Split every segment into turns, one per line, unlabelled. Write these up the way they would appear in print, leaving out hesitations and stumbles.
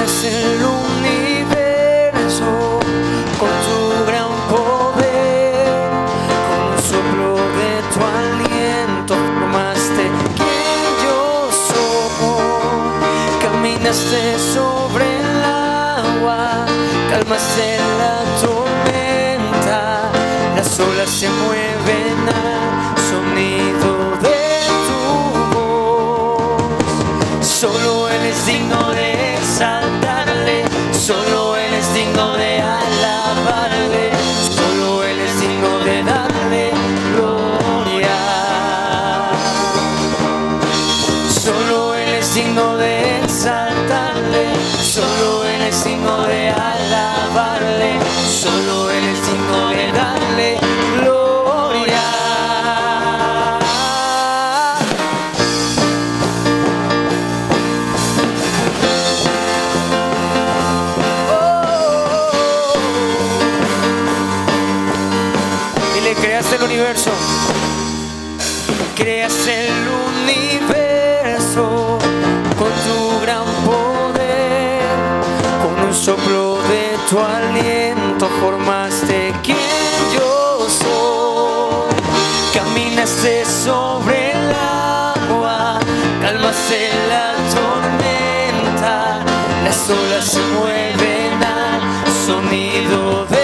creas el universo con tu gran poder, con un soplo de tu aliento formaste quien yo soy. Caminaste sobre el agua, calmaste la tormenta, las olas se mueven al sonido de tu voz. Solo Él es digno de exaltarle, solo Él es digno de alabarle, solo Él es digno de darle gloria. Solo Él es digno de exaltarle, solo Él es digno de alabarle, solo Él es digno de darle gloria. Creaste el universo, creaste el universo con tu gran poder, con un soplo de tu aliento formaste quien yo soy. Caminaste sobre el agua, calmaste la tormenta, las olas se mueven al sonido de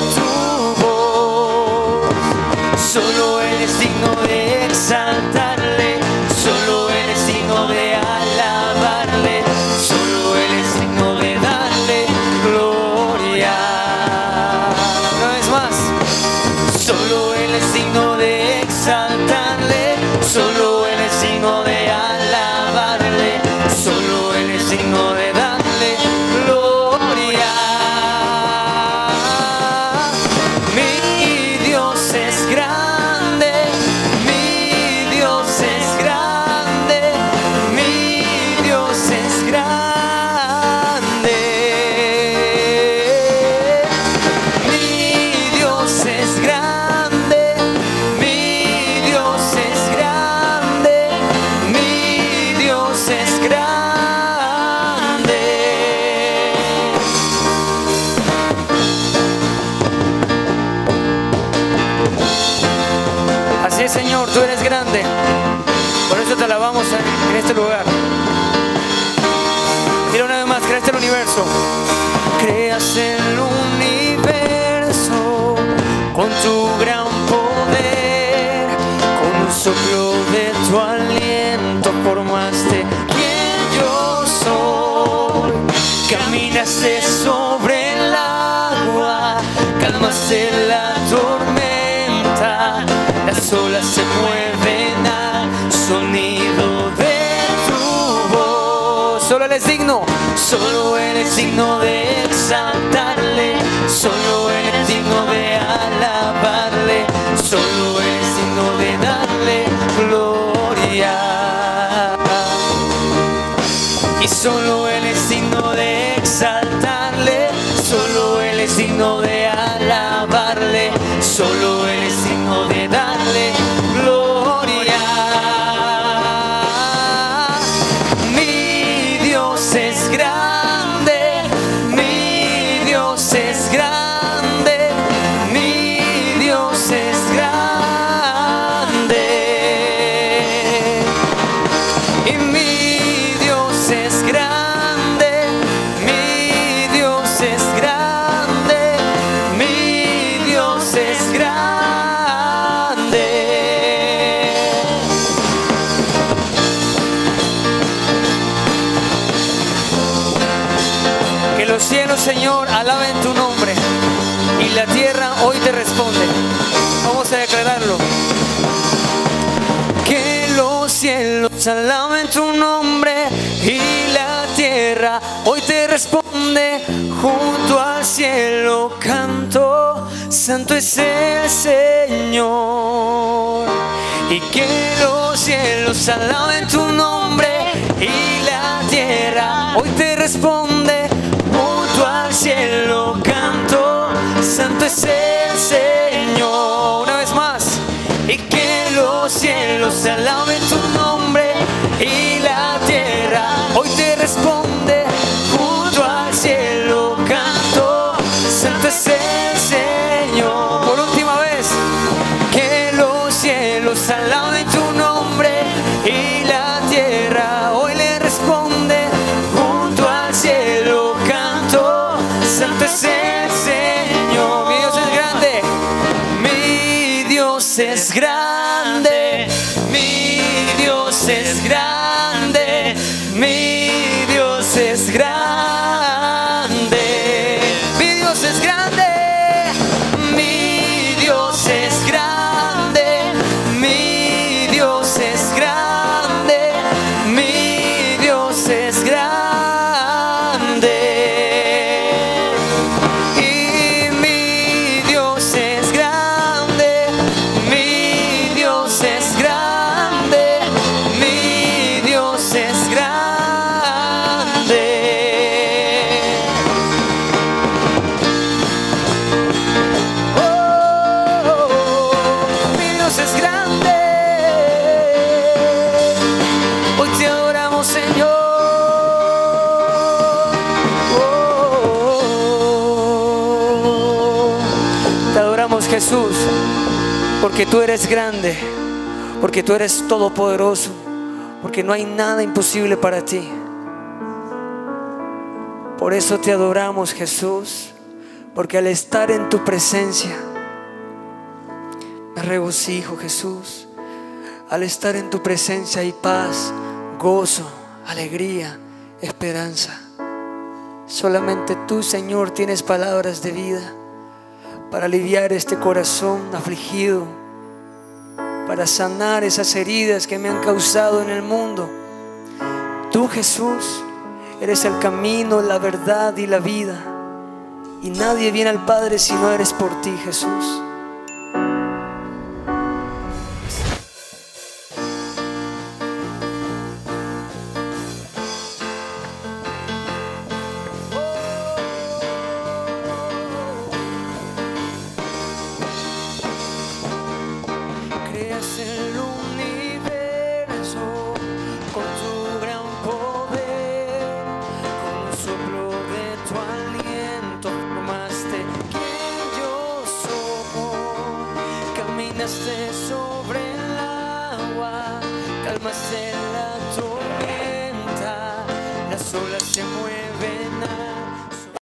solo Él es digno de exaltarle, solo Él es digno de alabarle, solo Él es digno de darle gloria. Una vez más, solo Él es digno de exaltarle, solo Él es digno de alabarle, solo Él es digno de darle gloria. Mi Dios es grande, mi Dios es grande, mi Dios es grande. Mi Dios es grande, mi Dios es grande, mi Dios es grande. Así es, Señor, tú eres grande. Por eso te alabamos en este lugar. Mira una vez más, creaste el universo. Creas el universo con tu gran poder, con un soplo de tu aliento formaste quien yo soy. Caminaste sobre el agua, calmaste la tormenta, las olas se mueven al sonido de tu voz. Solo Él es digno, solo Él es digno de exaltarle, solo Él es digno de alabarle, solo Él es digno de darle gloria. Y solo Él es digno de exaltarle, solo Él es digno de alabarle, solo Él es digno de darle gloria. Mi Dios es grande, mi Dios es grande, mi Dios es grande. Y mi Dios es grande, mi Dios es grande, mi Dios es grande. Que los cielos, Señor, alaben tu nombre y la tierra hoy te responde. Vamos a declararlo. Que los cielos alaben tu nombre y la tierra hoy te responde. Junto al cielo canto, santo es el Señor. Y que los cielos alaben tu nombre y la tierra hoy te responde. Junto al cielo canto, santo es el Señor. Una vez más. Y que los cielos alaben tu nombre y la tierra hoy te responde. Junto a grande, mi Dios es grande, mi Dios es grande, mi Dios es grande, mi Dios es grande. Y mi Dios es grande, mi Dios es grande, mi Dios es grande. Mi Dios es grande. Hoy te adoramos, Señor. Te adoramos, Jesús, porque tú eres grande, porque tú eres todopoderoso, porque no hay nada imposible para ti. Por eso te adoramos, Jesús, porque al estar en tu presencia me regocijo, Jesús. Al estar en tu presencia hay paz, gozo, alegría, esperanza. Solamente tú, Señor, tienes palabras de vida para aliviar este corazón afligido, para sanar esas heridas que me han causado en el mundo. Tú, Jesús, eres el camino, la verdad y la vida, y nadie viene al Padre si no eres por ti, Jesús. Creas el universo con tu gran poder, con un soplo de tu aliento formaste quien yo soy. Caminaste sobre el agua, calmaste la tormenta, las olas se mueven